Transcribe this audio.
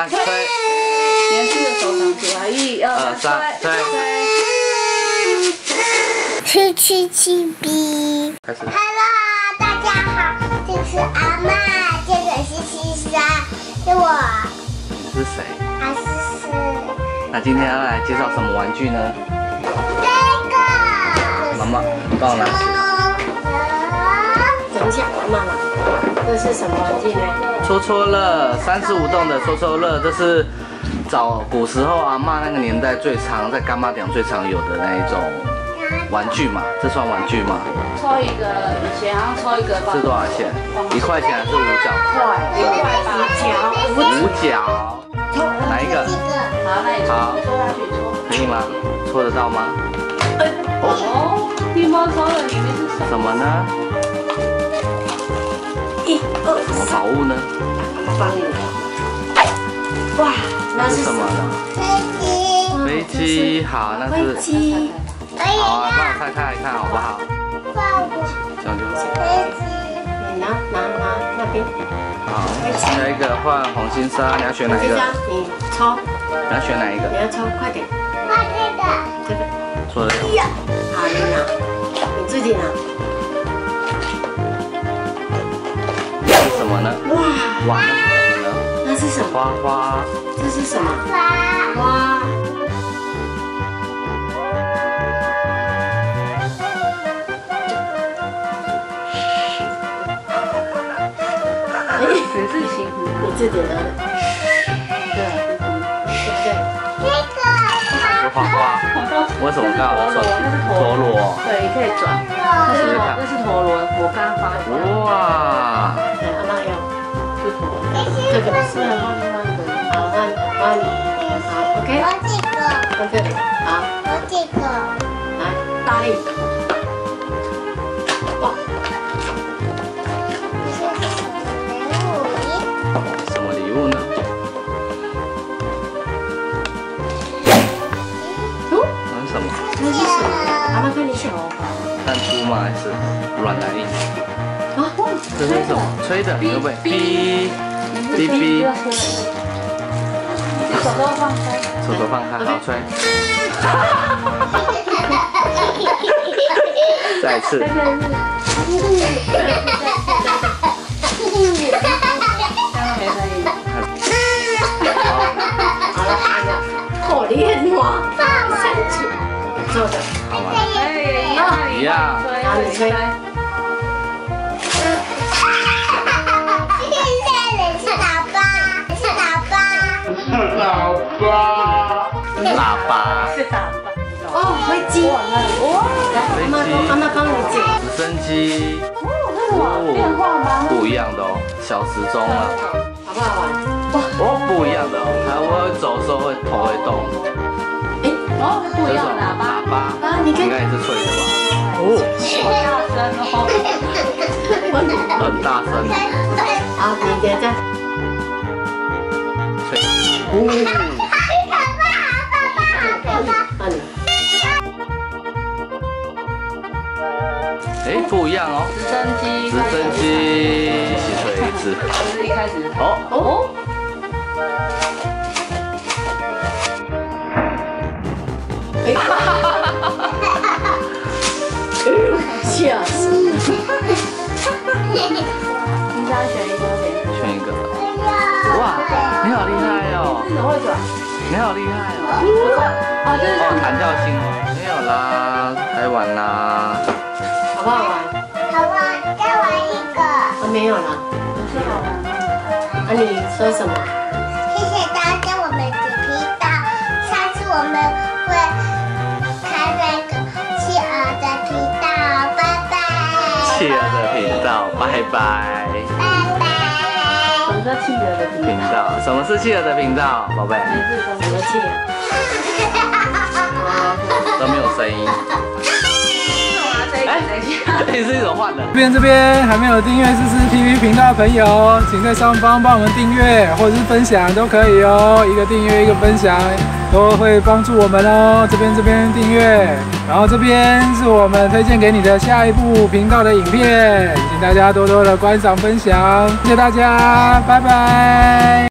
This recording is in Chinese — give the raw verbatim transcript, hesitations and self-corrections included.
来吹。 连续的手掌出来，一二三，吹吹。 七七七 B。 开始。 Hello， 大家好，这是阿嬷，这个是西山，是我。 你是谁？ 阿思思。 那今天要来介绍什么玩具呢？ 这个。 妈妈，你帮我拿起。 等一下，妈妈，这是什么玩具呢？ 戳戳乐，三十五洞的戳戳乐，这是早古时候阿嬷那个年代最常在干妈店最常有的那一种玩具嘛，这算玩具吗？ 抽一个，以前好像抽一个吧。 是多少钱？一块钱还是五角？ 块，六块八角， 五角。哪一个？ 好，那你抽抽下去抽。 可以吗？戳得到吗？ 哦，你摸抽的里面是什么？ 什么呢？ 一二什么宝物呢？ 帮你。哇，那是什么呢？ 飞机。 飞机，好，那是。 飞机。 好啊，帮我拆开来看好不好？ 放我。 这样就好。 飞机。 你拿拿拿那边。 好，下一个换红心沙，你要选哪一个？ 你抽。 你要选哪一个？ 你要抽，快点。 换这个。 这个。错了。 好，你拿，你自己拿。 这是什么呢？哇哇， 那是什么呢？那是什么？ 花花。 这是什么？ 花。 花。你自己，你自己的，对，对不对？ 这个。 是花花。为什么刚好说陀螺？ 对，你可以转。这是这是陀螺，我刚刚发的。 哇！ 对，阿妈要是陀螺，这个是慢慢的，好，慢慢，好 ，OK。 我这个。 OK， 好， 我这个。 来，大力。哇！ 什么礼物呢？ 哦， 那是什么？ 那是什么？阿妈看你小吧。 弹珠吗？还是软来硬？ 啊， 这是什么？吹的，会不会？哔哔哔。 手都放开。 手手放开，好吹。再一次。 好厉害哇！做的， 好吗？一样。 然后你吹。 是喇叭，是喇叭。 喇叭。喇叭。 是喇叭。哦，飞机。哇！阿妈阿妈帮你剪。 直升机。 哦，那什么电话吗？ 不一样的哦，小时钟啊。 好不好玩？ 哦，不一样的哦，它会走的时候会头会动。 哎，哦，不一样的喇叭。 喇叭啊，你应该也是吹的吧？哦， 好大声哦！ 很大声。 好，你等一下。 吹。哦。 按。 哎，不一样哦。 直升机。 直升机，一起吹一次。 这是一开始。 哦哦。 哎，哈哈哈哈哈！吓死！你想选一个？ 选一个。哇，你好厉害哦！ 你怎么会转？ 你好厉害哦！ 哦，这是哦，弹跳星哦，没有啦，来玩啦。 好不好玩？ 好玩，再玩一个。 啊，没有了。不是好玩吗？啊，你说什么？ 谢谢大家，我们主频道，下次我们会开那个企鹅的频道，拜拜。 企鹅的频道，拜拜。 拜拜。 什么叫企鹅的频频道？什么是企鹅的频道，宝贝？ 你是什么企鹅？ 都没有声音。哎，这也是一种换的。 这边这边还没有订阅思思 T V 频道的朋友，请在上方帮我们订阅或者是分享都可以哦。一个订阅一个分享都会帮助我们哦。这边这边订阅，然后这边是我们推荐给你的下一部频道的影片，请大家多多的观赏分享，谢谢大家，拜拜。